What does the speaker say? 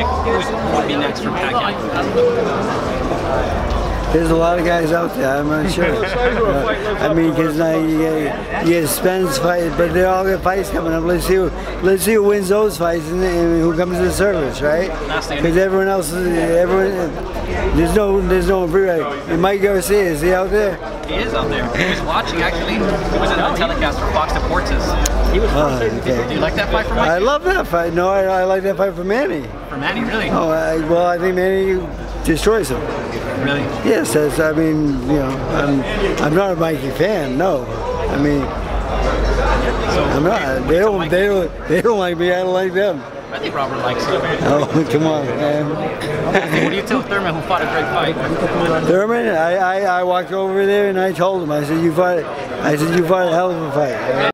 pick, who would be next for Pacquiao? There's a lot of guys out there. I'm not sure. I mean, because now you get Spence fight, but they all got fights coming up. Let's see who wins those fights and who comes to the service, right? Because everyone else, there's no free right. And Mike Garcia, is he out there? He is out there. He was watching actually. He was in the telecast for Fox Sports. He was. Okay. Do you like that fight for Mike? I love that fight. No, I like that fight for Manny. For Manny, really? Oh, well, I think Manny destroys him. Really? Yes, I mean, you know, I'm not a Mikey fan. No, I mean, I'm not. They don't like me. I don't like them. I think Robert likes you. Oh, come on, man. What do you tell Thurman, who fought a great fight? Thurman, I walked over there and I told him. I said you fought a hell of a fight.